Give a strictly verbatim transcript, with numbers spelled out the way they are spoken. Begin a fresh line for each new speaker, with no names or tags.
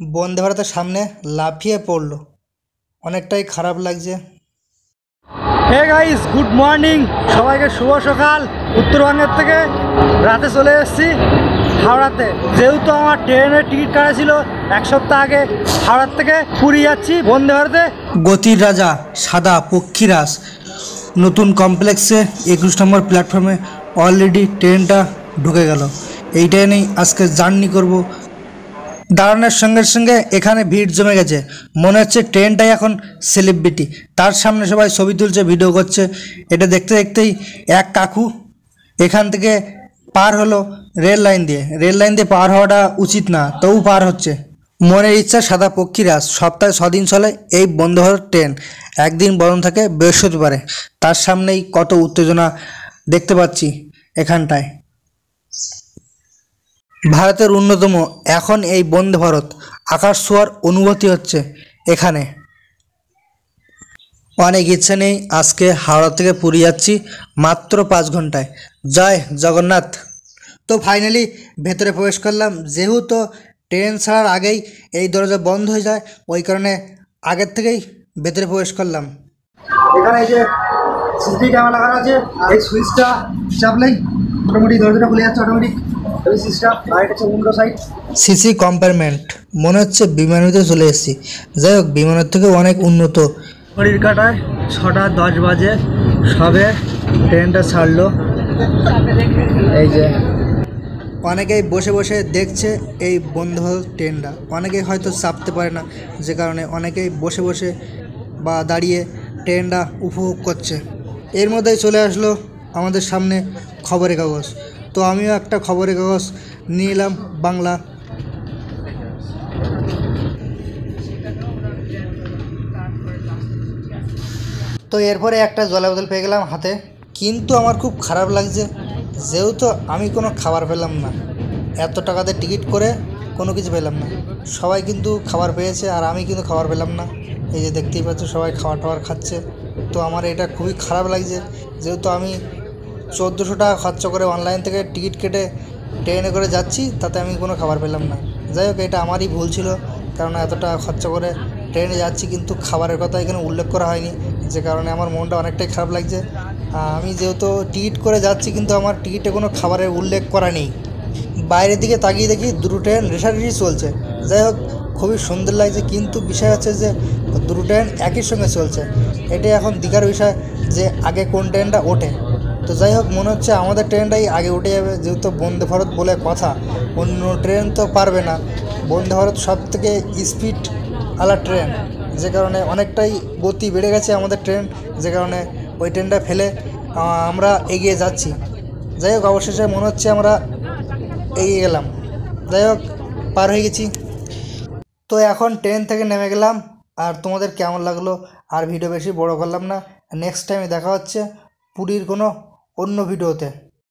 বন্দে ভারতের সামনে লাফিয়ে পড়লো, অনেকটাই খারাপ লাগছে। হে গাইস, গুড মর্নিং সবাইকে, শুভ সকাল। উত্তরবঙ্গের থেকে রাতে চলে এসেছি হাওড়াতে, যেহেতু আমার ট্রেনের টিকিট কাটা ছিল এক সপ্তাহ আগে। হাওড়ার থেকে পুরী যাচ্ছি বন্দে ভারতে। গতির রাজা সাদা পক্ষীরাজ নতুন কমপ্লেক্সে একুশ নম্বর প্ল্যাটফর্মে অলরেডি ট্রেনটা ঢুকে গেল। এই ট্রেনেই আজকে জার্নি করব। দাঁড়ানোর সঙ্গে সঙ্গে এখানে ভিড় জমে গেছে, মনে হচ্ছে ট্রেনটাই এখন সেলিব্রিটি। তার সামনে সবাই ছবি তুলছে, ভিডিও করছে। এটা দেখতে দেখতেই এক কাকু এখান থেকে পার হলো রেল লাইন দিয়ে। রেল লাইন দিয়ে পার হওয়াটা উচিত না, তবু পার হচ্ছে। মনের ইচ্ছা সাদা পক্ষীরাজ। সপ্তাহে ছদিন চলে এই বন্দে ভারত ট্রেন, একদিন বন্ধ থাকে বৃহস্পতিবারে। তার সামনেই কত উত্তেজনা দেখতে পাচ্ছি এখানটায়। ভারতের অন্যতম এখন এই বন্দে ভারত, আকাশ ছোঁয়ার অনুভূতি হচ্ছে এখানে। অনেক ইচ্ছে নেই, আজকে হাওড়া থেকে পুরী যাচ্ছি মাত্র পাঁচ ঘন্টায়। জয় জগন্নাথ। তো ফাইনালি ভেতরে প্রবেশ করলাম। যেহেতু ট্রেন ছাড়ার আগেই এই দরজা বন্ধ হয়ে যায়, ওই কারণে আগের থেকেই ভেতরে প্রবেশ করলাম। এখানে এই যে সিসিটিভি ক্যামেরা লাগানো আছে, এই সুইচটা চাপলেই অটোমেটিক দরজাটা খুলে যাচ্ছে অটোমেটিক। সিসি কম্পার্টমেন্ট, মনে হচ্ছে বিমানেতে চলে এসেছি। যাই হোক, বিমানের থেকে অনেক উন্নত। ঘড়ির কাঁটায় ছটা দশ বাজে, সবে ট্রেনটা ছাড়লো। এই যে অনেকেই বসে বসে দেখছে এই বন্দে ভারত ট্রেনটা। অনেকেই হয়তো চাপতে পারে না, যে কারণে অনেকেই বসে বসে বা দাঁড়িয়ে ট্রেনটা উপভোগ করছে। এর মধ্যেই চলে আসলো আমাদের সামনে খবরের কাগজ। তো আমিও একটা খবরের কাগজ নিয়ে এলাম বাংলা। তো এরপরে একটা জলের বোতল পেয়ে গেলাম হাতে, কিন্তু আমার খুব খারাপ লাগছে, যেহেতু আমি কোনো খাবার পেলাম না। এত টাকাতে টিকিট করে কোনো কিছু পেলাম না। সবাই কিন্তু খাবার পেয়েছে আর আমি কিন্তু খাবার পেলাম না। এই যে দেখতেই পাচ্ছ সবাই খাবার টাবার খাচ্ছে। তো আমার এটা খুবই খারাপ লাগছে, যেহেতু আমি চোদ্দোশো টাকা খরচা করে অনলাইন থেকে টিকিট কেটে ট্রেনে করে যাচ্ছি, তাতে আমি কোনো খাবার পেলাম না। যাই হোক, এটা আমারই ভুল ছিল, কারণ এত টাকা খরচা করে ট্রেনে যাচ্ছি কিন্তু খাবারের কথা এখানে উল্লেখ করা হয়নি, যে কারণে আমার মনটা অনেকটাই খারাপ লাগছে। আমি যেহেতু টিকিট করে যাচ্ছি, কিন্তু আমার টিকিটে কোনো খাবারের উল্লেখ করা নেই। বাইরের দিকে তাকিয়ে দেখি দুটো ট্রেন রেশারেশি চলছে। যাই হোক, খুবই সুন্দর লাগছে, কিন্তু বিষয় হচ্ছে যে দুটো ট্রেন একই সঙ্গে চলছে। এটাই এখন দেখার বিষয় যে আগে কোন ট্রেনটা ওঠে। তো যাই হোক, মনে হচ্ছে আমাদের ট্রেনটাই আগে উঠে যাবে, যেহেতু বন্দে ভারত বলে কথা। অন্য ট্রেন তো পারবে না। বন্দে ভারত সব থেকে স্পিড আলা ট্রেন, যে কারণে অনেকটাই গতি বেড়ে গেছে আমাদের ট্রেন, যে কারণে ওই ট্রেনটা ফেলে আমরা এগিয়ে যাচ্ছি। যাই হোক, অবশেষে মনে হচ্ছে আমরা এগিয়ে গেলাম। যাই হোক, পার হয়ে গেছি। তো এখন ট্রেন থেকে নেমে গেলাম। আর তোমাদের কেমন লাগলো আর ভিডিও বেশি বড় করলাম না। নেক্সট টাইমে দেখা হচ্ছে পুরীর কোনো অন্য ভিডিওতে।